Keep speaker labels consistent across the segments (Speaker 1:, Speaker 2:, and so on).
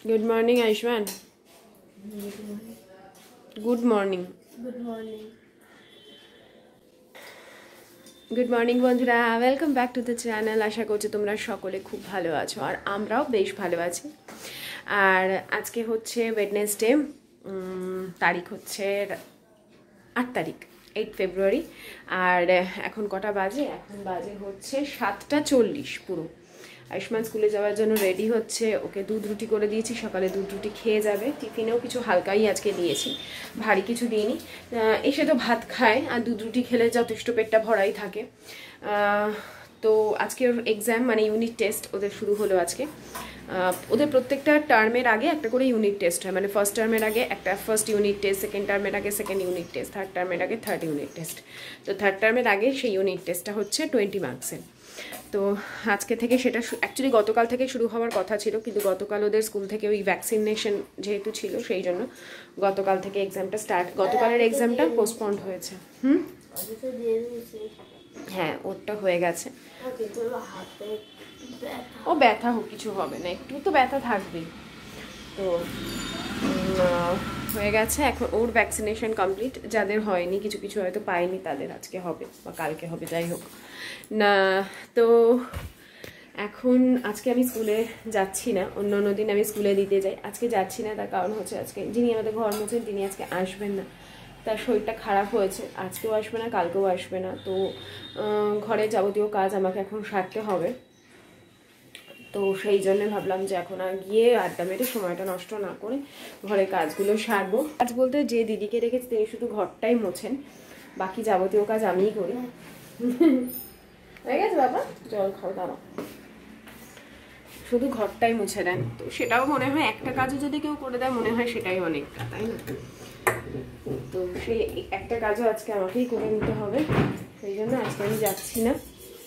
Speaker 1: Good morning, Aishman. Good morning.
Speaker 2: Good morning.
Speaker 1: Good morning বন্ধুরা, welcome back to the channel. আশা করছি তোমরা সকলে খুব ভালো আছো আর আমরাও বেশ ভালো আছি। আর আজকে হচ্ছে ওয়েডনেসডে, তারিখ হচ্ছে 8 তারিখ, 8 ফেব্রুয়ারি। আর এখন কটা বাজে? এখন বাজে হচ্ছে 7:40 পুরো। আয়ুষ্মান স্কুলে যাওয়ার জন্য রেডি হচ্ছে। ওকে দুধ রুটি করে দিয়েছি, সকালে দুধ রুটি খেয়ে যাবে। টিফিনেও কিছু হালকাই আজকে দিয়েছি, ভারী কিছু দিইনি। এসে তো ভাত খায়, আর দুধ রুটি খেলে যথেষ্ট পেটটা ভরাই থাকে। তো আজকে ওর এক্সাম, মানে ইউনিট টেস্ট ওদের শুরু হলো আজকে। ওদের প্রত্যেকটা টার্মের আগে একটা করে ইউনিট টেস্ট হয়, মানে ফার্স্ট টার্মের আগে একটা ফার্স্ট ইউনিট টেস্ট, সেকেন্ড টার্মের আগে সেকেন্ড ইউনিট টেস্ট, থার্ড টার্মের আগে থার্ড ইউনিট টেস্ট। তো থার্ড টার্মের আগে সেই ইউনিট টেস্টটা হচ্ছে 20 মার্কসের। তো আজকে থেকে সেটা অ্যাকচুয়ালি গতকাল থেকে শুরু হওয়ার কথা ছিল, কিন্তু গতকাল ওদের স্কুল থেকে ওই ভ্যাকসিনেশন যেহেতু ছিল সেই জন্য গতকাল থেকে এক্সামটা গতকালের এক্সামটা পোস্টপন্ড হয়েছে। হ্যাঁ, ওরটা হয়ে গেছে। ও ব্যথা হোক, কিছু হবে না, একটু তো ব্যথা থাকবেই। তো হয়ে গেছে, এখন ওর ভ্যাকসিনেশন কমপ্লিট। যাদের হয়নি, কিছু কিছু হয়তো পায়নি, তাদের আজকে হবে বা কালকে হবে, যাই হোক না। তো এখন আজকে আমি স্কুলে যাচ্ছি না, অন্য দিন আমি স্কুলে দিতে যাই, আজকে যাচ্ছি না। তার কারণ হচ্ছে আজকে যিনি আমাদের ঘর মোছেন তিনি আজকে আসবেন না, তার শরীরটা খারাপ হয়েছে, আজকেও আসবে না, কালকেও আসবে না। তো ঘরে যাবতীয় কাজ আমাকে এখন সারতে হবে। তো সেই জন্য ভাবলাম যে এখন আর গিয়ে আড্ডা মেরে সময়টা নষ্ট না করে ঘরের কাজগুলো সারবো। কাজ বলতে যে দিদিকে রেখেছি তিনি শুধু ঘরটাই মোছেন, বাকি যাবতীয় কাজ আমিই করি। হয়ে গেছে বাবা, জল খাও, দাঁড়াও। শুধু ঘরটাই মুছে দেন, তো সেটাও মনে হয় একটা কাজও যদি কেউ করে দেয় মনে হয় সেটাই অনেকটা, তাই না? তো সেই একটা কাজও আজকে আমাকেই করে নিতে হবে, সেই জন্য আজকে আমি যাচ্ছি না।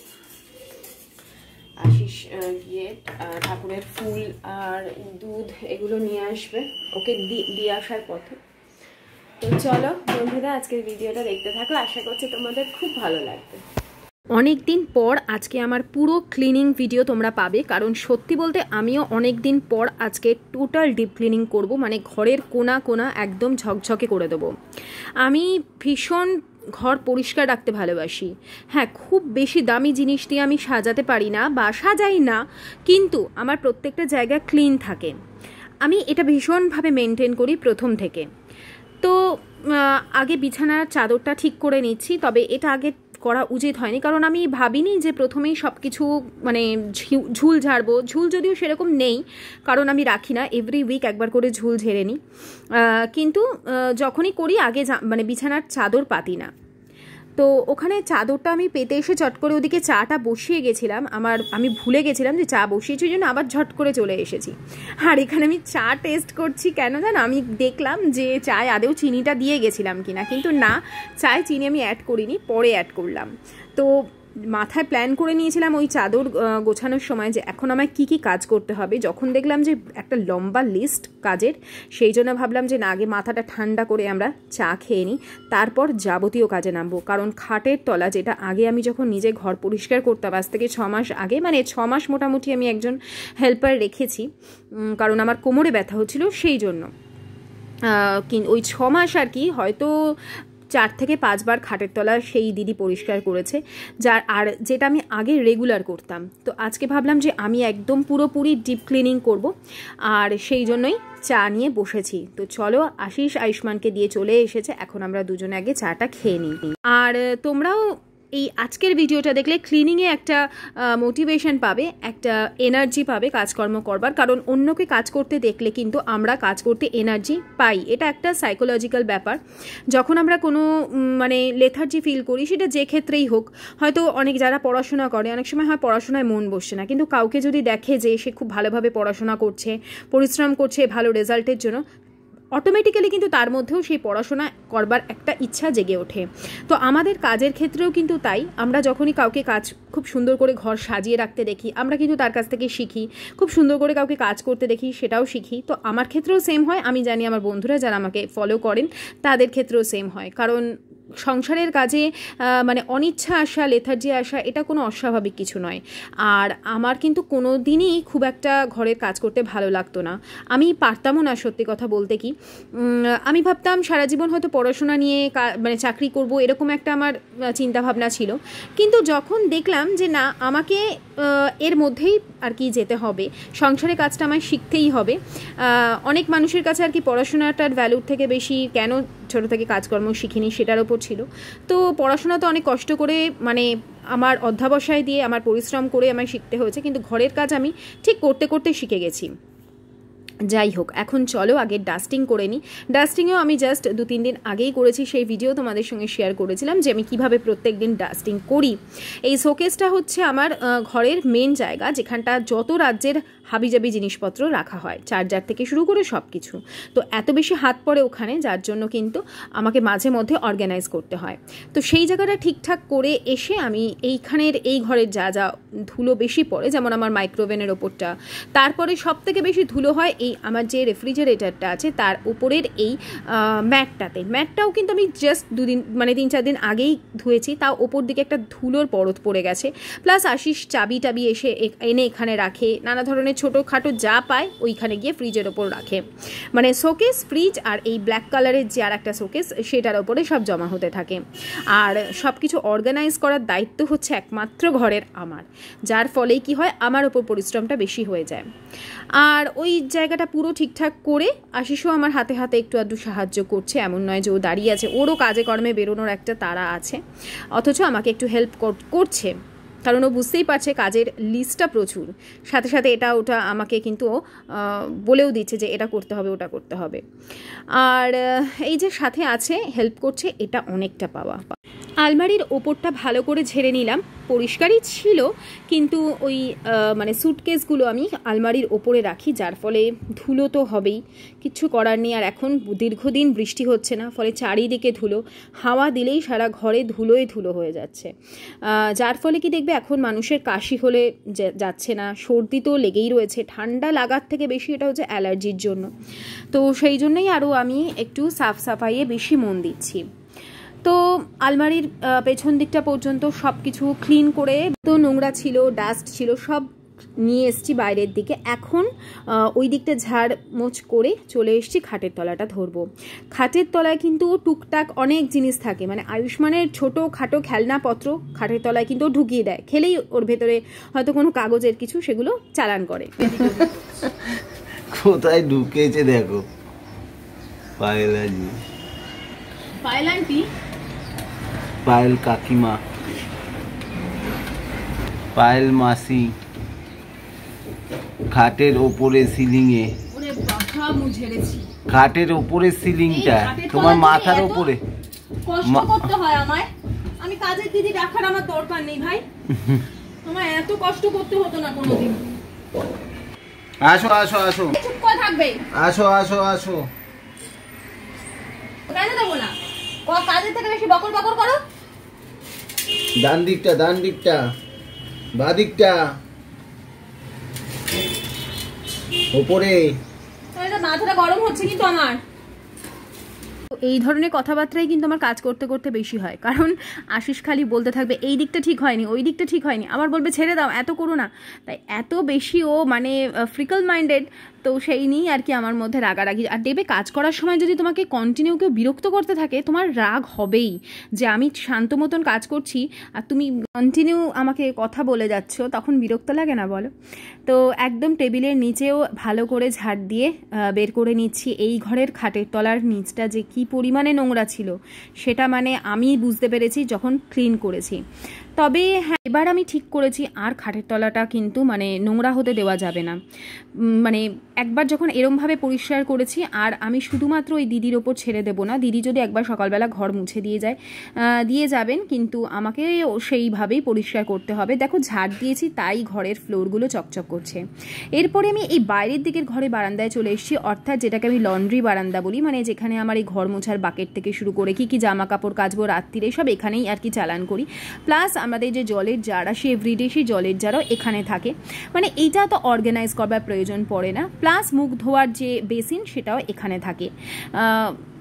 Speaker 1: আশিস গিয়ে ঠাকুরের ফুল আর দুধ এগুলো নিয়ে আসবে, ওকে দিয়ে আসার পথে। তো চলো বন্ধুরা, আজকের ভিডিওটা দেখতে থাকো, আশা করছি তোমাদের খুব ভালো লাগবে। অনেক দিন পর আজকে আমার পুরো ক্লিনিং ভিডিও তোমরা পাবে, কারণ সত্যি বলতে আমিও অনেক দিন পর আজকে টোটাল ডিপ ক্লিনিং করব, মানে ঘরের কোনা কোনা একদম ঝকঝকে করে দেবো। আমি ভীষণ ঘর পরিষ্কার রাখতে ভালোবাসি। হ্যাঁ, খুব বেশি দামি জিনিস দিয়ে আমি সাজাতে পারি না বা সাজাই না, কিন্তু আমার প্রত্যেকটা জায়গা ক্লিন থাকে। আমি এটা ভীষণভাবে মেনটেন করি প্রথম থেকে। তো আগে বিছানার চাদরটা ঠিক করে নিচ্ছি, তবে এটা আগে করা উচিত হয়নি, কারণ আমি ভাবিনি যে প্রথমেই সব কিছু মানে ঝুল ঝাড়বো। ঝুল যদিও সেরকম নেই, কারণ আমি রাখি না, এভরি উইক একবার করে ঝুল ঝেড়ে নিই, কিন্তু যখনই করি আগে মানে বিছানার চাদর পাতি না। তো ওখানে চাদরটা আমি পেতে এসে চট করে ওদিকে চাটা বসিয়ে গেছিলাম, আমি ভুলে গেছিলাম যে চা বসিয়েছি, ওই জন্য আবার ঝট করে চলে এসেছি। আর এখানে আমি চা টেস্ট করছি, কেন জানো? আমি দেখলাম যে চায় আদেও চিনিটা দিয়ে গেছিলাম কিনা, কিন্তু না, চায় চিনি আমি অ্যাড করিনি, পরে অ্যাড করলাম। তো মাথায় প্ল্যান করে নিয়েছিলাম ওই চাদর গোছানোর সময় যে এখন আমায় কি কি কাজ করতে হবে। যখন দেখলাম যে একটা লম্বা লিস্ট কাজের, সেই জন্য ভাবলাম যে না, আগে মাথাটা ঠান্ডা করে আমরা চা খেয়ে নিই, তারপর যাবতীয় কাজে নামবো। কারণ খাটের তলা, যেটা আগে আমি যখন নিজে ঘর পরিষ্কার করতাম, আজ থেকে 6 মাস আগে, মানে 6 মাস মোটামুটি আমি একজন হেল্পার রেখেছি, কারণ আমার কোমরে ব্যথা হচ্ছিল, সেই জন্য। ওই 6 মাস আর কি, হয়তো 4 থেকে 5 বার খাটের তলা সেই দিদি পরিষ্কার করেছে, আর যেটা আমি আগে রেগুলার করতাম। তো আজকে ভাবলাম যে আমি একদম পুরোপুরি ডিপ ক্লিনিং করব, আর সেই জন্যই চা নিয়ে বসেছি। তো চলো, আশিস আয়ুষ্মানকে দিয়ে চলে এসেছে, এখন আমরা দুজনে আগে চাটা খেয়ে নিই। আর তোমরাও এই আজকের ভিডিওটা দেখলে ক্লিনিংয়ে একটা মোটিভেশন পাবে, একটা এনার্জি পাবে কাজকর্ম করবার, কারণ অন্যকে কাজ করতে দেখলে কিন্তু আমরা কাজ করতে এনার্জি পাই। এটা একটা সাইকোলজিক্যাল ব্যাপার। যখন আমরা কোনো মানে লেথার্জি ফিল করি, সেটা যে ক্ষেত্রেই হোক, হয়তো অনেক যারা পড়াশোনা করে, অনেক সময় হয় পড়াশোনায় মন বসছে না, কিন্তু কাউকে যদি দেখে যে সে খুব ভালোভাবে পড়াশোনা করছে, পরিশ্রম করছে ভালো রেজাল্টের জন্য, অটোমেটিক্যালি কিন্তু তার মধ্যেও সেই পড়াশোনা করবার একটা ইচ্ছা জেগে ওঠে। তো আমাদের কাজের ক্ষেত্রেও কিন্তু তাই, আমরা যখনই কাউকে কাজ খুব সুন্দর করে ঘর সাজিয়ে রাখতে দেখি, আমরা কিন্তু তার কাছ থেকে শিখি। খুব সুন্দর করে কাউকে কাজ করতে দেখি, সেটাও শিখি। তো আমার ক্ষেত্রেও সেম হয়, আমি জানি আমার বন্ধুরা যারা আমাকে ফলো করেন তাদের ক্ষেত্রেও সেম হয়, কারণ
Speaker 2: সংসারের কাজে মানে অনিচ্ছা আসা, লেথার্জি আসা, এটা কোনো অস্বাভাবিক কিছু নয়। আর আমার কিন্তু কোনো দিনই খুব একটা ঘরের কাজ করতে ভালো লাগতো না, আমি পারতামও না সত্যি কথা বলতে। কি আমি ভাবতাম সারা জীবন হয়তো পড়াশোনা নিয়ে মানে চাকরি করব, এরকম একটা আমার চিন্তাভাবনা ছিল। কিন্তু যখন দেখলাম যে না, আমাকে এর মধ্যেই আর কি যেতে হবে, সংসারের কাজটা আমায় শিখতেই হবে। অনেক মানুষের কাছে আর কি পড়াশোনাটার ভ্যালুর থেকে বেশি কেন ছোটো থেকে কাজকর্ম শিখিনি সেটার ওপর ছিল। তো পড়াশোনা তো অনেক কষ্ট করে, মানে আমার অধ্যাবসায় দিয়ে, আমার পরিশ্রম করে আমায় শিখতে হয়েছে, কিন্তু ঘরের কাজ আমি ঠিক করতে করতে শিখে গেছি। যাই হোক, এখন চলো আগে ডাস্টিং করে নিই। ডাস্টিংও আমি জাস্ট 2-3 দিন আগেই করেছি, সেই ভিডিও তোমাদের সঙ্গে শেয়ার করেছিলাম যে আমি কীভাবে প্রত্যেক দিন ডাস্টিং করি। এই শোকেসটা হচ্ছে আমার ঘরের মেন জায়গা, যেখানটা যত রাজ্যের হাবিজাবি জিনিসপত্র রাখা হয়, চার্জার থেকে শুরু করে সব কিছু। তো এত বেশি হাত পড়ে ওখানে, যার জন্য কিন্তু আমাকে মাঝে মধ্যে অর্গানাইজ করতে হয়। তো সেই জায়গাটা ঠিকঠাক করে এসে আমি এইখানের এই ঘরের যা যা ধুলো বেশি পড়ে, যেমন আমার মাইক্রোওভেনের ওপরটা, তারপরে সব থেকে বেশি ধুলো হয় এই আমার যে রেফ্রিজারেটরটা আছে তার উপরের এই ম্যাটটাও কিন্তু আমি জাস্ট 3-4 দিন আগেই ধুয়েছি, তাও ওপর দিকে একটা ধুলোর পরত পড়ে গেছে। প্লাস আশিস চাবি এসে এনে এখানে রাখে, নানা ধরনের ছোটোখাটো যা পায় ওইখানে গিয়ে ফ্রিজের ওপর রাখে, মানে শোকেস, ফ্রিজ আর এই ব্ল্যাক কালারের যে আর একটা শোকেস, সেটার ওপরে সব জমা হতে থাকে। আর সব কিছু অর্গানাইজ করার দায়িত্ব হচ্ছে একমাত্র ঘরের আমার, যার ফলেই কি হয়, আমার ওপর পরিশ্রমটা বেশি হয়ে যায়। আর ওই জায়গাটা পুরো ঠিকঠাক করে আশিসও আমার হাতে হাতে একটু আধটু সাহায্য করছে, এমন নয় যে ও দাঁড়িয়ে আছে, ওরও কাজে কর্মে বেরোনোর একটা তাড়া আছে, অথচ আমাকে একটু হেল্প করছে, কারণ ও বুঝতেই পারছে কাজের লিস্টটা প্রচুর, সাথে সাথে এটা ওটা আমাকে কিন্তু বলেও দিচ্ছে যে এটা করতে হবে, ওটা করতে হবে। আর এই যে সাথে আছে, হেল্প করছে, এটা অনেকটা পাওয়া। আলমারির ওপরটা ভালো করে ঝেড়ে নিলাম, পরিষ্কারই ছিল, কিন্তু ওই মানে স্যুটকেসগুলো আমি আলমারির ওপরে রাখি, যার ফলে ধুলো তো হবেই, কিচ্ছু করার নেই। আর এখন দীর্ঘদিন বৃষ্টি হচ্ছে না, ফলে চারিদিকে ধুলো, হাওয়া দিলেই সারা ঘরে ধুলোয় ধুলো হয়ে যাচ্ছে, যার ফলে কি দেখবে এখন মানুষের কাশি হলে যাচ্ছে না, সর্দি তো লেগেই রয়েছে, ঠান্ডা লাগার থেকে বেশি এটা হচ্ছে অ্যালার্জির জন্য। তো সেই জন্যই আরও আমি একটু সাফাইয়ে বেশি মন দিচ্ছি। তো আলমারির পেছন দিকটা পর্যন্ত সব কিছু ক্লিন করে, তো নোংরা ছিল, ডাস্ট ছিল, সব নিয়ে এসছি বাইরের দিকে। এখন ওই দিকটা ঝাড় মোছ করে চলে এসছি খাটের তলাটা ধরবো। খাটের তলায় কিন্তু টুকটাক অনেক জিনিস থাকে, মানে আয়ুষ্মানের ছোটো খাটো খেলনাপত্র খাটের তলায় কিন্তু ঢুকিয়ে দেয়, খেলেই ওর ভেতরে হয়তো কোনো কাগজের কিছু, সেগুলো চালান করে।
Speaker 3: কোথায় ঢুকেছে দেখো, পায়েল আন্টি, পায়েল কাকিমা, পায়েল মাসি, খাটের ওপরে সিলিং এ, খাটের ওপরে সিলিংটা তোমার মাথার ওপরে
Speaker 2: কষ্ট করতে হয় আমায়, আমি কাজের দিদি রাখার আমার দরকার নেই ভাই, তোমার এত কষ্ট করতে হতো না কোনোদিন।
Speaker 3: আসো আসো আসো,
Speaker 2: চুপ করে থাকবে,
Speaker 3: আসো আসো আসো,
Speaker 2: কেন দেবো না, কাজের থেকে বেশি বকর বকর করো।
Speaker 3: ডান দিকটা, ডান দিকটা, বাঁ দিকটা, উপরে।
Speaker 2: মাথাটা গরম হচ্ছে কিন্তু আমার। এই ধরনের কথাবার্তাই কিন্তু আমার কাজ করতে করতে বেশি হয়, কারণ আশিস খালি বলতে থাকবে এই দিকটা ঠিক হয়নি, ওই দিকটা ঠিক হয়নি, আবার বলবে ছেড়ে দাও, এত করো না। তাই এত বেশি ও মানে ফ্রিকল মাইন্ডেড, তো সেই নিয়েই আর কি আমার মধ্যে রাগারাগি। আর দেবে কাজ করার সময় যদি তোমাকে কন্টিনিউ কেউ বিরক্ত করতে থাকে, তোমার রাগ হবেই যে আমি শান্ত মতন কাজ করছি আর তুমি কন্টিনিউ আমাকে কথা বলে যাচ্ছ, তখন বিরক্ত লাগে না বলো? তো একদম টেবিলের নিচেও ভালো করে ঝাড় দিয়ে বের করে নিচ্ছি। এই ঘরের খাটের তলার নিচটা যে কি পরিমাণে নোংরা ছিল সেটা মানে আমি বুঝতে পেরেছি যখন ক্লিন করেছি। তবে হ্যাঁ, এবার আমি ঠিক করেছি আর খাটের তলাটা কিন্তু মানে নোংরা হতে দেওয়া যাবে না। মানে একবার যখন এরমভাবে পরিষ্কার করেছি, আর আমি শুধুমাত্র ওই দিদির ওপর ছেড়ে দেবো না, দিদি যদি একবার সকালবেলা ঘর মুছে দিয়ে যাবেন, কিন্তু আমাকে সেইভাবেই পরিষ্কার করতে হবে। দেখো ঝাড় দিয়েছি তাই ঘরের ফ্লোরগুলো চকচক করছে। এরপরে আমি এই বাইরের দিকের ঘরে বারান্দায় চলে এসেছি, অর্থাৎ যেটাকে আমি লন্ড্রি বারান্দা বলি, মানে যেখানে আমার এই ঘর মোছার বাকেট থেকে শুরু করে কি জামা কাপড় কাচবো রাত্রিরে সব এখানেই আর কি চালান করি। প্লাস আমাদের যে জলের জার আসে এভরিডে, সেই জলের জারও এখানে থাকে, মানে এইটা তো অর্গানাইজ করবার প্রয়োজন পড়ে না। প্লাস মুখ ধোয়ার যে বেসিন সেটাও এখানে থাকে।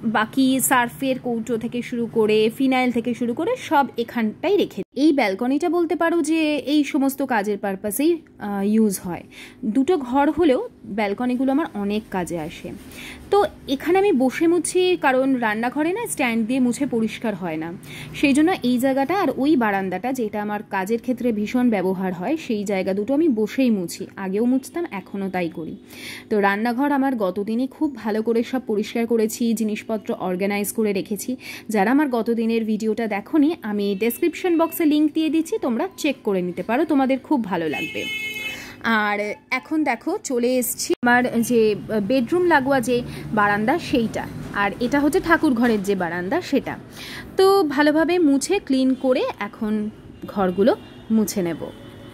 Speaker 2: বাকি সার্ফের কৌটো থেকে শুরু করে ফিনাইল থেকে শুরু করে সব এখানটাই রেখে। এই ব্যালকনিটা বলতে পারো যে এই সমস্ত কাজের পারপাসেই ইউজ হয়। দুটো ঘর হলেও ব্যালকনিগুলো আমার অনেক কাজে আসে। তো এখানে আমি বসে মুছি, কারণ রান্নাঘরে না স্ট্যান্ড দিয়ে মুছে পরিষ্কার হয় না, সেই জন্য এই জায়গাটা আর ওই বারান্দাটা, যেটা আমার কাজের ক্ষেত্রে ভীষণ ব্যবহার হয়, সেই জায়গা দুটো আমি বসেই মুছি। আগেও মুছতাম, এখনও তাই করি। তো রান্নাঘর আমার গতদিনই খুব ভালো করে সব পরিষ্কার করেছি, জিনিসপত্র অর্গানাইজ করে রেখেছি। যারা আমার গতদিনের ভিডিওটা দেখোনি, আমি ডেসক্রিপশন বক্সে লিঙ্ক দিয়ে দিচ্ছি, তোমরা চেক করে নিতে পারো, তোমাদের খুব ভালো লাগবে। আর এখন দেখো চলে এসছি আমার যে বেডরুম লাগোয়া যে বারান্দা সেইটা, আর এটা হচ্ছে ঠাকুর ঘরের যে বারান্দা সেটা। তো ভালোভাবে মুছে ক্লিন করে এখন ঘরগুলো মুছে নেব।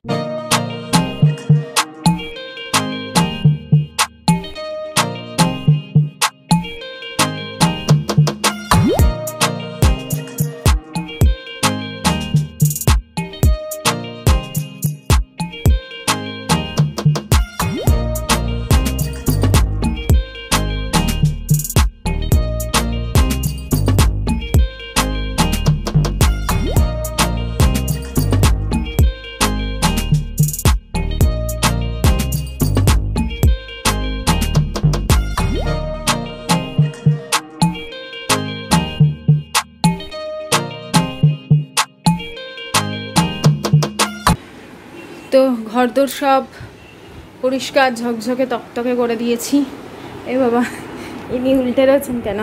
Speaker 2: তো ঘরদোর সব পরিষ্কার ঝকঝকে তকতকে করে দিয়েছি। এ বাবা, ইনি উল্টে রয়েছেন কেন?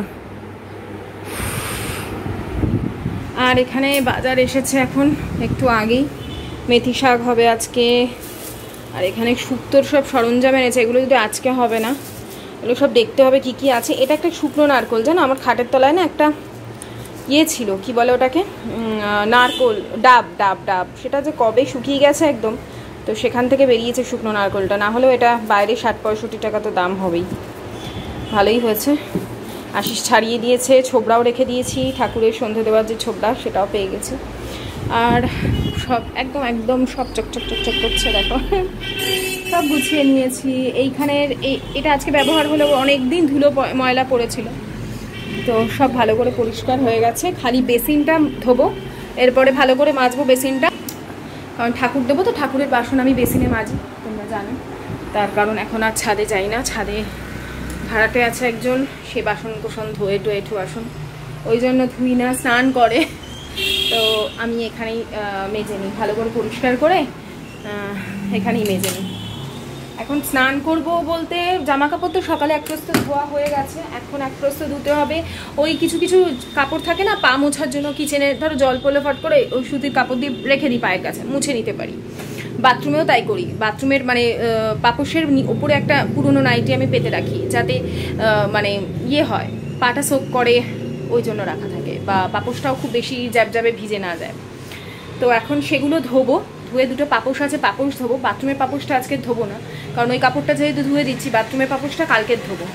Speaker 2: আর এখানে বাজার এসেছে এখন একটু আগেই, মেথি শাক হবে আজকে। আর এখানে শুক্তোর সব সরঞ্জাম এনেছে, এগুলো যদি আজকে হবে না, এগুলো সব দেখতে হবে কি কি আছে। এটা একটা শুকনো নারকোল, জানো আমার খাটের তলায় না একটা ইয়ে ছিল, কি বলে ওটাকে, নারকোল, ডাব ডাব ডাব, সেটা যে কবে শুকিয়ে গেছে একদম। তো সেখান থেকে বেরিয়েছে শুকনো নারকোলটা, না হলেও এটা বাইরে 60-65 টাকা তো দাম হবেই। ভালোই হয়েছে, আশিস ছাড়িয়ে দিয়েছে, ছোবড়াও রেখে দিয়েছি, ঠাকুরের সন্ধে দেওয়ার যে ছোবড়া সেটাও পেয়ে গেছে। আর সব একদম একদম সব চকচক চকচক করছে, দেখো সব গুছিয়ে নিয়েছি। এইখানের এটা আজকে ব্যবহার হলেও অনেক দিন ধুলো ময়লা পড়েছিল, তো সব ভালো করে পরিষ্কার হয়ে গেছে। খালি বেসিনটা ধোবো, এরপরে ভালো করে মাজবো বেসিনটা, কারণ ঠাকুর দেবো তো, ঠাকুরের বাসন আমি বেসিনে মাজি, তোমরা জানো। তার কারণ এখন আর ছাদে যাই না, ছাদে ভাড়াতে আছে একজন, সে বাসন কোসন ধোয়ে টোয়ে বাসন, ওই জন্য ধুই না, স্নান করে। তো আমি এখানেই মেজে নিই, ভালো করে পরিষ্কার করে এখানেই মেজে নিই। এখন স্নান করব বলতে জামা কাপড় তো সকালে এক প্রস্ত ধোয়া হয়ে গেছে, এখন এক প্রস্ত ধুতে হবে। ওই কিছু কিছু কাপড় থাকে না পা মোছার জন্য, কিচেনে ধরো জল পড়লে ফট করে ওই সুতির কাপড় দিয়ে রেখে দিই, পায়ের কাছে মুছে নিতে পারি। বাথরুমেও তাই করি, বাথরুমের মানে পাপোশের ওপরে একটা পুরনো নাইটি আমি পেতে রাখি, যাতে মানে ইয়ে হয়, পাটা সোক করে, ওই জন্য রাখা থাকে, বা পাপোশটাও খুব বেশি জ্যাবজ্যাবে ভিজে না যায়। তো এখন সেগুলো ধোবো, ধুয়ে দুটো পাপোশ আছে, পাপোশ ধোবো। বাথরুমের পাপোশটা আজকে ধোবো না, কারণ ওই কাপড়টা যেহেতু ধুয়ে দিচ্ছি, বাথরুমের পাপোশটা কালকে ধোবো।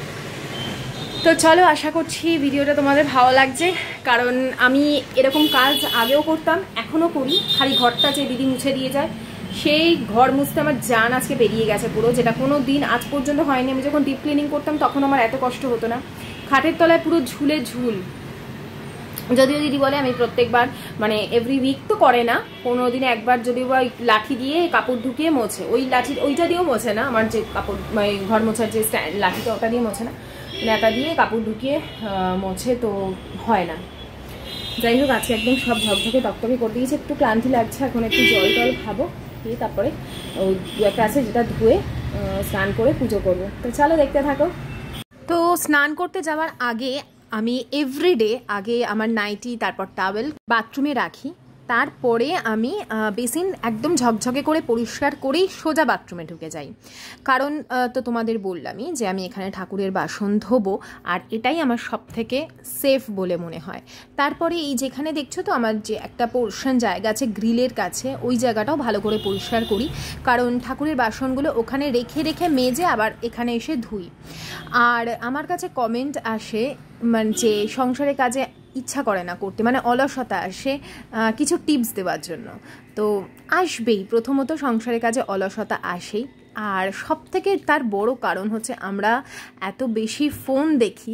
Speaker 2: তো চলো, আশা করছি ভিডিওটা তোমাদের ভালো লাগছে, কারণ আমি এরকম কাজ আগেও করতাম, এখনও করি। খালি ঘরটা যে দিদি মুছে দিয়ে যায়, সেই ঘর মুছতে আমার জান আজকে বেরিয়ে গেছে পুরো, যেটা কোনো দিন আজ পর্যন্ত হয়নি। আমি যখন ডিপ ক্লিনিং করতাম তখন আমার এত কষ্ট হতো না, খাটের তলায় পুরো ঝুলে ঝুল। যদিও দিদি বলে আমি প্রত্যেকবার মানে এভরি উইক তো করে না, 15 দিনে একবার যদি ওই লাঠি দিয়ে কাপড় ঢুকিয়ে মোছে, ওই লাঠি ওইটা দিয়েও মোছে না, আমার যে কাপড় মানে ঘর মোছার যে লাঠিটা ওটা দিয়ে মোছে না, নেতা দিয়ে কাপড় ঢুকিয়ে মোছে, তো হয় না। যাই হোক, আজকে একদম সব ঝকঝকে তকতকে করে দিয়েছে, একটু ক্লান্তি লাগছে, এখন একটু জল টল খাবো, দিয়ে তারপরে ওই দু একটা আছে যেটা ধুয়ে স্নান করে পুজো করবো। তো চলো দেখতে থাকো। তো স্নান করতে যাওয়ার আগে আমি এভরিডে আগে আমার নাইটি, তারপর টাওয়েল বাথরুমে রাখি, তারপরে আমি বেসিন একদম ঝকঝকে করে পরিষ্কার করেই সোজা বাথরুমে ঢুকে যাই। কারণ তো তোমাদের বললামই যে আমি এখানে ঠাকুরের বাসন ধোবো, আর এটাই আমার সব থেকে সেফ বলে মনে হয়। তারপরে এই যেখানে দেখছো তো আমার যে একটা পোর্শন জায়গা আছে গ্রিলের কাছে, ওই জায়গাটাও ভালো করে পরিষ্কার করি, কারণ ঠাকুরের বাসনগুলো ওখানে রেখে রেখে মেজে আবার এখানে এসে ধুই। আর আমার কাছে কমেন্ট আসে মানে যে সংসারের কাজে ইচ্ছা করে না করতে, মানে অলসতা আসে, কিছু টিপস দেওয়ার জন্য। তো আসবেই, প্রথমত সংসারের কাজে অলসতা আসেই, আর সব থেকে তার বড় কারণ হচ্ছে আমরা এত বেশি ফোন দেখি,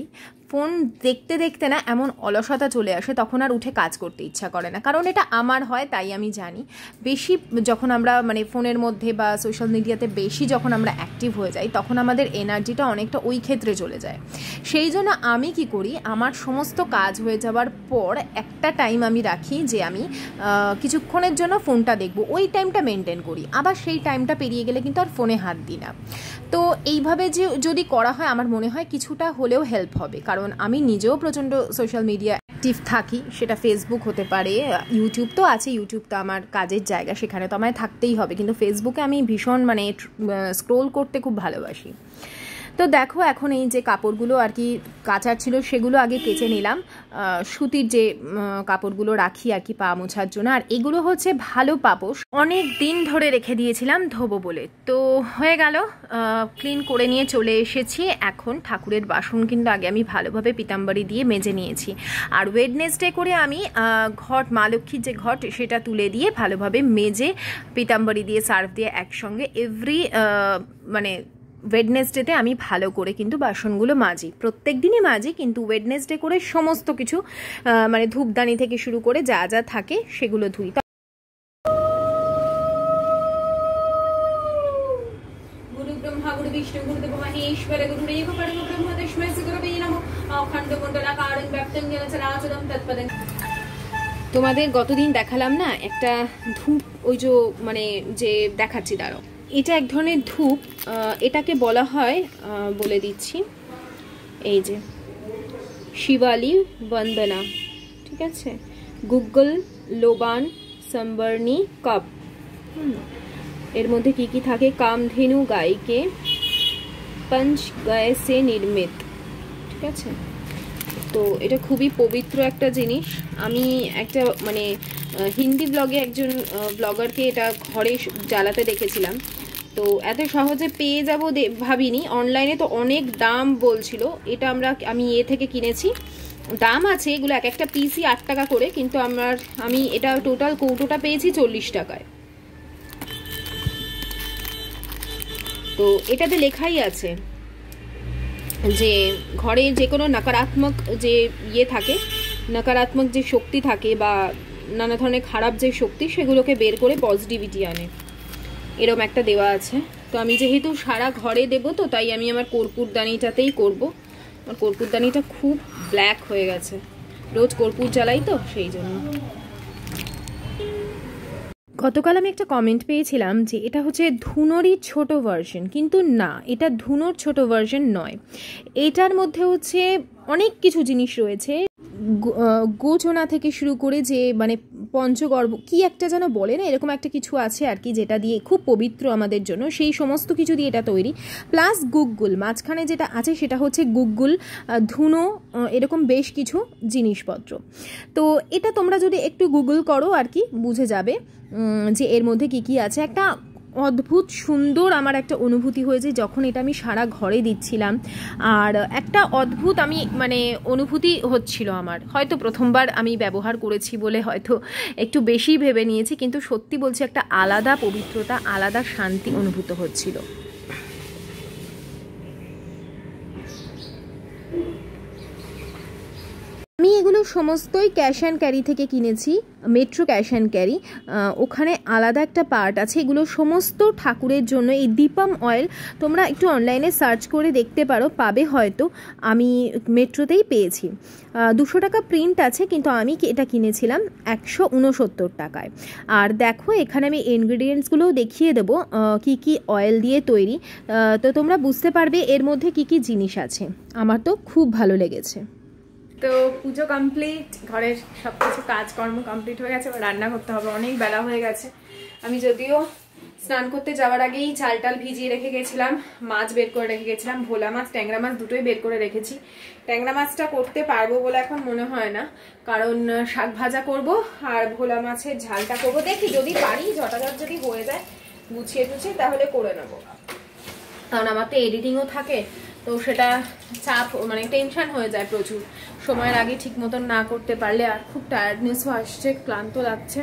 Speaker 2: ফোন দেখতে দেখতে না এমন অলসতা চলে আসে, তখন আর উঠে কাজ করতে ইচ্ছা করে না। কারণ এটা আমার হয়, তাই আমি জানি। বেশি যখন আমরা মানে ফোনের মধ্যে বা সোশ্যাল মিডিয়াতে বেশি যখন আমরা অ্যাক্টিভ হয়ে যাই, তখন আমাদের এনার্জিটা অনেকটা ওই ক্ষেত্রে চলে যায়। সেই জন্য আমি কি করি, আমার সমস্ত কাজ হয়ে যাওয়ার পর একটা টাইম আমি রাখি যে আমি কিছুক্ষণের জন্য ফোনটা দেখবো, ওই টাইমটা মেনটেন করি। আবার সেই টাইমটা পেরিয়ে গেলে কিন্তু আর ফোনে হাত দিই না। তো এইভাবে যে যদি করা হয়, আমার মনে হয় কিছুটা হলেও হেল্প হবে। কারণ আমি নিজেও প্রচণ্ড সোশ্যাল মিডিয়া অ্যাক্টিভ থাকি, সেটা ফেসবুক হতে পারে, ইউটিউব তো আছে, ইউটিউব তো আমার কাজের জায়গা, সেখানে তো আমায় থাকতেই হবে। কিন্তু ফেসবুকে আমি ভীষণ মানে স্ক্রোল করতে খুব ভালোবাসি। তো দেখো এখন এই যে কাপড়গুলো আর কি কাচার ছিল, সেগুলো আগে কেচে নিলাম। সুতির যে কাপড়গুলো রাখি আর কি পা মোছার জন্য, আর এগুলো হচ্ছে ভালো পাপোশ, অনেক দিন ধরে রেখে দিয়েছিলাম ধোবো বলে। তো হয়ে গেল, ক্লিন করে নিয়ে চলে এসেছি। এখন ঠাকুরের বাসন কিন্তু আগে আমি ভালোভাবে পিতাম্বরী দিয়ে মেজে নিয়েছি। আর ওয়েডনেসডে করে আমি ঘট, মা লক্ষ্মীর যে ঘট, সেটা তুলে দিয়ে ভালোভাবে মেজে পিতাম্বরী দিয়ে সার্ফ দিয়ে একসঙ্গে এভরি মানে ওয়েডনেসডেতে আমি ভালো করে কিন্তু বাসনগুলো মাজি। প্রত্যেক দিনই মাজি, কিন্তু ওয়েডনেসডে করে সমস্ত কিছু মানে ধূপদানি থেকে শুরু করে যা যা থাকে সেগুলো ধুই। গুরু ব্রহ্মা গুরু বিষ্ণু গুরুদেব মহেশ্বর গুরুরেব পরম ব্রহ্ম তস্मै শ্রী গুরবে নমঃ। অখণ্ড মণ্ডলাকারং ব্যক্তং জ্ঞান চরাচরং তৎপদং। তোমাদের গতদিন দেখালাম না একটা ধূপ, ওই যে মানে যে দেখাচ্ছি, দাঁড়াও, এটা এক ধরনের ধূপ। এটাকে বলা হয়, বলে দিচ্ছি, এই যে শিবালি বন্দনা, ঠিক আছে, গুগল লোবান সম্বর্ণী কাপ। এর মধ্যে কি কি থাকে, কামধেনু গাইকে পঞ্চ গায়ে সে নির্মিত, ঠিক আছে। তো এটা খুবই পবিত্র একটা জিনিস। আমি একটা মানে হিন্দি ব্লগে একজন ব্লগারকে এটা ঘরে জ্বালাতে দেখেছিলাম। তো এত সহজে পেয়ে যাবো ভাবিনি। অনলাইনে তো অনেক দাম বলছিল। এটা আমি থেকে কিনেছি, দাম আছে এগুলো, এক একটা পিসই 8 টাকা করে, কিন্তু আমি এটা টোটাল কৌটোটা পেয়েছি 40 টাকায়। তো এটাতে লেখাই আছে যে ঘরে যে কোনো নকারাত্মক যে থাকে, নকারাত্মক যে শক্তি থাকে বা নানা ধরনের খারাপ যে শক্তি, সেগুলোকে বের করে পজিটিভিটি আনে, এরকম একটা দেওয়া আছে। তো আমি যেহেতু সারা ঘরে দেব, তো তাই আমি আমার কর্পূরদানিটাতেই করব। আমার কর্পূরদানিটা খুব ব্ল্যাক হয়ে গেছে, রোজ কর্পূর জ্বালাই তো সেই জন্য। গতকাল আমি একটা কমেন্ট পেয়েছিলাম যে এটা হচ্ছে ধুনোরই ছোট ভার্সন, কিন্তু না, এটা ধুনোর ছোট ভার্সন নয়। এটার মধ্যে হচ্ছে অনেক কিছু জিনিস রয়েছে, গোচনা থেকে শুরু করে যে মানে পঞ্চগর্ভ কি একটা যেন বলে না, এরকম একটা কিছু আছে আর কি, যেটা দিয়ে খুব পবিত্র আমাদের জন্য, সেই সমস্ত কিছু দিয়ে এটা তৈরি। প্লাস গুগ্গুল মাঝখানে যেটা আছে, সেটা হচ্ছে গুগ্গুল, ধুনো, এরকম বেশ কিছু জিনিসপত্র। তো এটা তোমরা যদি একটু গুগল করো আর কি বুঝে যাবে যে এর মধ্যে কি কি আছে। একটা অদ্ভুত সুন্দর আমার একটা অনুভূতি হয়েছে যখন এটা আমি সারা ঘরে দিচ্ছিলাম, আর একটা অদ্ভুত আমি মানে অনুভূতি হচ্ছিল আমার। হয়তো প্রথমবার আমি ব্যবহার করেছি বলে হয়তো একটু বেশি ভেবে নিয়েছি, কিন্তু সত্যি বলছি একটা আলাদা পবিত্রতা, আলাদা শান্তি অনুভূত হচ্ছিল। আমি এগুলো সমস্তই ক্যাশ অ্যান্ড ক্যারি থেকে কিনেছি, মেট্রো ক্যাশ অ্যান্ড ক্যারি। ওখানে আলাদা একটা পার্ট আছে, এগুলো সমস্ত ঠাকুরের জন্য। এই দীপম অয়েল তোমরা একটু অনলাইনে সার্চ করে দেখতে পারো, পাবে হয়তো। আমি মেট্রোতেই পেয়েছি, 200 টাকা প্রিন্ট আছে, কিন্তু আমি এটা কিনেছিলাম 169 টাকায়। আর দেখো এখানে আমি ইনগ্রিডিয়েন্টসগুলোও দেখিয়ে দেবো কি কি অয়েল দিয়ে তৈরি, তো তোমরা বুঝতে পারবে এর মধ্যে কি কি জিনিস আছে। আমার তো খুব ভালো লেগেছে। তো পুজো কমপ্লিট, ঘরের সব কিছু কাজকর্ম কমপ্লিট হয়ে গেছে, রান্না করতে হবে, অনেক বেলা হয়ে গেছে। আমি যদিও স্নান করতে যাওয়ার আগেই চাল টাল ভিজিয়ে রেখে গেছিলাম, মাছ বের করে রেখে গেছিলাম, ভোলা মাছ ট্যাংরা মাছ দুটোই বের করে রেখেছি। ট্যাংরা মাছটা করতে পারবো বলে এখন মনে হয় না, কারণ শাক ভাজা করব আর ভোলা মাছের ঝালটা করবো। দেখি যদি পারি, ঝটাঝট যদি হয়ে যায় গুছিয়ে টুছিয়ে তাহলে করে নেবো, কারণ আমার তো এডিটিংও থাকে, তো সেটা চাপ মানে টেনশন হয়ে যায় প্রচুর। সময়ের আগে ঠিক মতন না করতে পারলে আর খুব টায়ার্ডনেসও আসছে, ক্লান্ত লাগছে।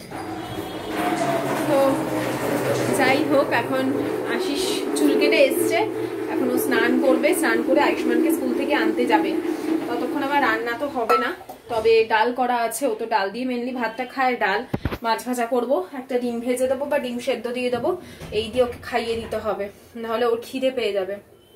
Speaker 2: তো যাই হোক, এখন আশিস চুল কেটে এসছে, এখন ও স্নান করবে, স্নান করে আয়ুষ্মানকে স্কুল থেকে আনতে যাবে। রান্না তো হবে না, তবে ডাল করা আছে। ও তো ডাল দিয়ে মেনলি ভাতটা খায়। ডাল, মাছ ভাজা করবো, একটা ডিম ভেজে দেবো বা ডিম সেদ্ধ দিয়ে দেবো, এই দিয়ে ওকে খাইয়ে দিতে হবে, নাহলে ওর খিদে পেয়ে যাবে।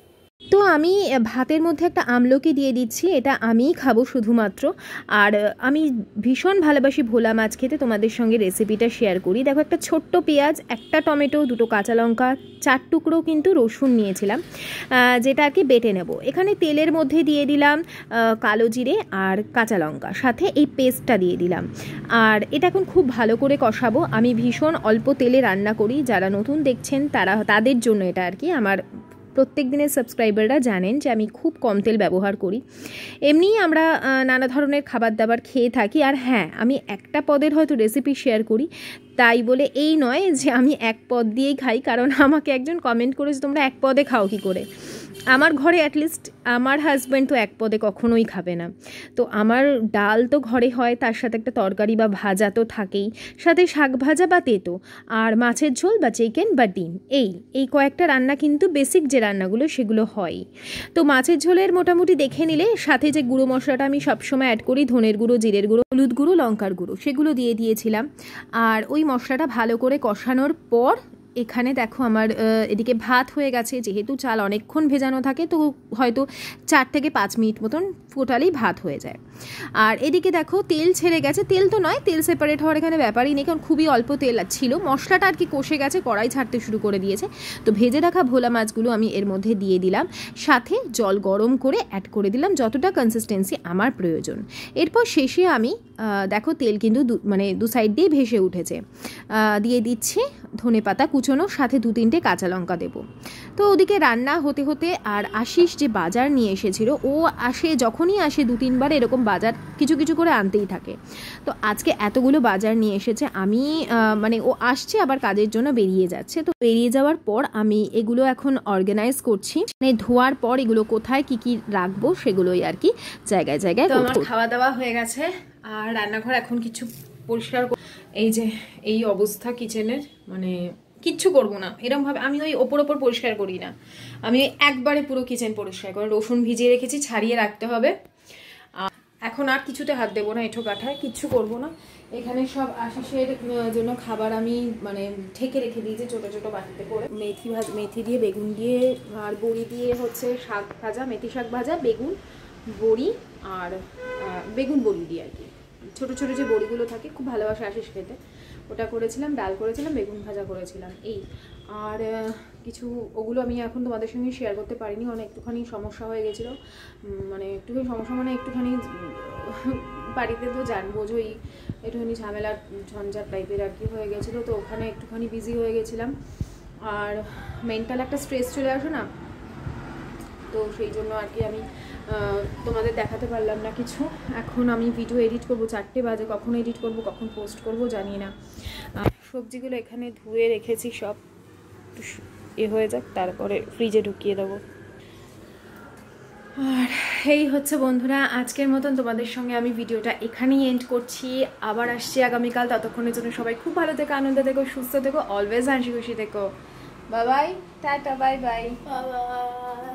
Speaker 2: তো আমি ভাতের মধ্যে একটা আমলকি দিয়ে দিচ্ছি, এটা আমিই খাবো শুধুমাত্র। আর আমি ভীষণ ভালোবাসি ভোলা মাছ খেতে, তোমাদের সঙ্গে রেসিপিটা শেয়ার করি। দেখো, একটা ছোট্ট পেঁয়াজ, একটা টমেটো, দুটো কাঁচা লঙ্কা, 4 টুকরো কিন্তু রসুন নিয়েছিলাম, যেটা আর কি বেটে নেব। এখানে তেলের মধ্যে দিয়ে দিলাম কালো জিরে আর কাঁচা লঙ্কা, সাথে এই পেস্টটা দিয়ে দিলাম। আর এটা এখন খুব ভালো করে কষাবো। আমি ভীষণ অল্প তেলে রান্না করি, যারা নতুন দেখছেন তাদের জন্য এটা আর কি। আমার প্রত্যেক দিনের সাবস্ক্রাইবাররা জানেন যে আমি খুব কম তেল ব্যবহার করি। এমনিই আমরা নানা ধরনের খাবার দাবার খেয়ে থাকি। আর হ্যাঁ, আমি একটা পদের হয়তো রেসিপি শেয়ার করি, তাই বলে এই নয় যে আমি এক পদ দিয়েই খাই, কারণ আমাকে একজন কমেন্ট করেছে তোমরা এক পদে খাও কী করে। আমার ঘরে অ্যাটলিস্ট আমার হাজব্যান্ড তো এক পদে কখনোই খাবে না। তো আমার ডাল তো ঘরে হয়, তার সাথে একটা তরকারি বা ভাজা তো থাকেই, সাথে শাক ভাজা বা তেতো, আর মাছের ঝোল বা চিকেন বা ডিম, এই কয়েকটা রান্না কিন্তু বেসিক যে রান্নাগুলো সেগুলো হয়। তো মাছের ঝোলের মোটামুটি দেখে নিলে সাথে যে গুঁড়ো মশলাটা আমি সবসময় অ্যাড করি, ধনের গুঁড়ো, জিরের গুঁড়ো, হলুদ গুঁড়ো, লঙ্কার গুঁড়ো, সেগুলো দিয়ে দিয়েছিলাম। আর ওই মশলাটা ভালো করে কষানোর পর এখানে দেখো আমার এদিকে ভাত হয়ে গেছে। যেহেতু চাল অনেকক্ষণ ভেজানো থাকে, তো হয়তো 4 থেকে 5 মিনিট মতন ফোটালেই ভাত হয়ে যায়। আর এদিকে দেখো তেল ছেড়ে গেছে, তেল তো নয়, তেল সেপারেট হওয়ার এখানে ব্যাপারই নেই, কারণ খুবই অল্প তেল ছিল। মশলাটা আর কি কষে গেছে, কড়াই ছাড়তে শুরু করে দিয়েছে। তো ভেজে রাখা ভোলা মাছগুলো আমি এর মধ্যে দিয়ে দিলাম, সাথে জল গরম করে অ্যাড করে দিলাম যতটা কনসিস্টেন্সি আমার প্রয়োজন। এরপর শেষে আমি দেখো তেল কিন্তু মানে দু সাইড দিয়ে ভেসে উঠেছে, দিয়ে দিচ্ছি ধনেপাতা কুচোনো, সাথে 2-3টে কাঁচা লঙ্কা দেবো। তো ওদিকে রান্না হতে হতে, আর আশিস যে বাজার নিয়ে এসেছিল, ও যখনই আসে 2-3 বার এরকম বাজার কিছু কিছু করে আনতেই থাকে। তো আজকে এতগুলো বাজার নিয়ে এসেছে। আমি মানে ও আসছে আবার কাজের জন্য বেরিয়ে যাচ্ছে, তো বেরিয়ে যাওয়ার পর আমি এগুলো এখন অর্গানাইজ করছি, মানে ধোয়ার পর এগুলো কোথায় কি কি রাখবো সেগুলোই আর কি জায়গায় জায়গায়। তো আমার খাওয়া দাওয়া হয়ে গেছে, আর রান্নাঘর এখন কিছু পরিষ্কার। এই যে এই অবস্থা কিচেনের, মানে কিচ্ছু করবো না এরমভাবে, আমি ওই ওপর পরিষ্কার করি না, আমি একবারে পুরো কিচেন পরিষ্কার করে রসুন ভিজিয়ে রেখেছি, ছাড়িয়ে রাখতে হবে। এখন আর কিছুতে হাত দেবো না, এঁঠো কাঠায় কিচ্ছু করবো না। এখানে সব আশিসের জন্য খাবার আমি মানে ঢেকে রেখে দিয়েছি ছোটো ছোটো বাটিতে করে। মেথি দিয়ে, বেগুন দিয়ে আর বড়ি দিয়ে হচ্ছে শাক ভাজা, মেথি শাক ভাজা, বেগুন বড়ি আর বেগুন বড়ি দিয়ে আর কি, ছোটো ছোটো যে বড়িগুলো থাকে, খুব ভালোবাসে আশিস খেতে, ওটা করেছিলাম। ডাল করেছিলাম, বেগুন ভাজা করেছিলাম, এই। আর কিছু ওগুলো আমি এখন তোমাদের সঙ্গে শেয়ার করতে পারিনি, অনেক একটুখানি সমস্যা হয়ে গেছিলো, মানে একটুখানি সমস্যা মানে একটুখানি বাড়িতে তো বোঝোই, একটুখানি ঝামেলা ঝঞ্ঝাট টাইপের আর কি হয়ে গেছিলো, তো ওখানে একটুখানি বিজি হয়ে গেছিলাম। আর মেন্টাল একটা স্ট্রেস চলে আসে না, তো সেই জন্য আর কি আমি তোমাদের দেখাতে পারলাম না কিছু। এখন আমি ভিডিও এডিট করব, 4টে বাজে, কখন এডিট করব কখন পোস্ট করব জানি না। সবজিগুলো এখানে ধুয়ে রেখেছি, সব হয়ে যাক, তারপরে ফ্রিজে ঢুকিয়ে দেবো। আর এই হচ্ছে বন্ধুরা আজকের মতন তোমাদের সঙ্গে আমি ভিডিওটা এখানেই এন্ড করছি। আবার আসছি আগামীকাল, ততক্ষণের জন্য সবাই খুব ভালো থেকো, আনন্দে থেকো, সুস্থ থেকো, অলওয়েজ হাসি খুশি থেকো। Bye bye, tata, bye by.